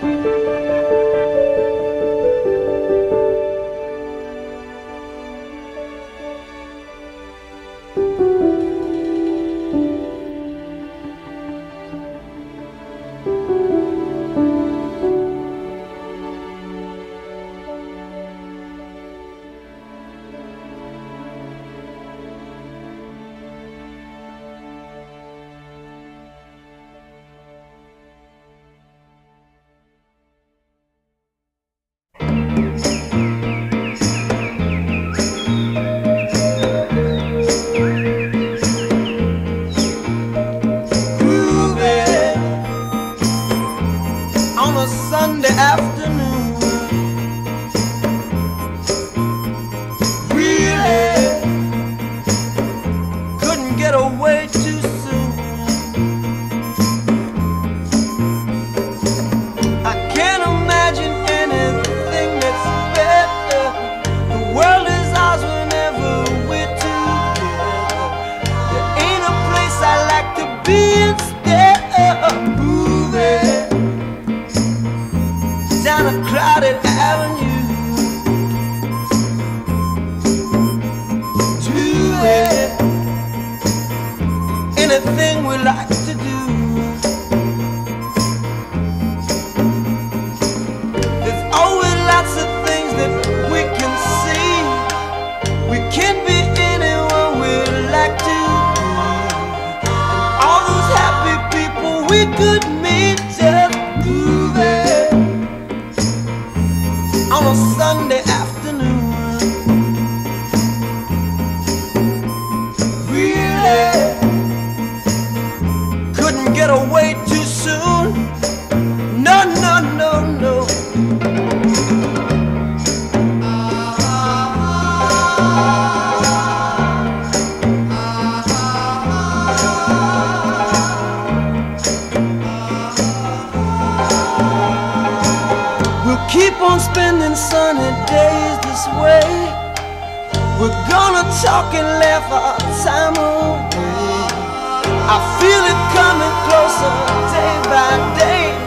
Sunday afternoon, really couldn't get away too soon. I can't imagine anything that's better. The world is ours whenever we're together. There ain't a place I like to be instead of moving down a crowded avenue to it. Anything we like to do. There's always lots of things that we can see. We can be anyone we like to be. All those happy people we could meet just moving on a Sunday afternoon. Really couldn't get away too soon. No, no, no, no. We'll keep on spending sunny days this way. We're gonna talk and laugh our time away. I feel it coming closer day by day.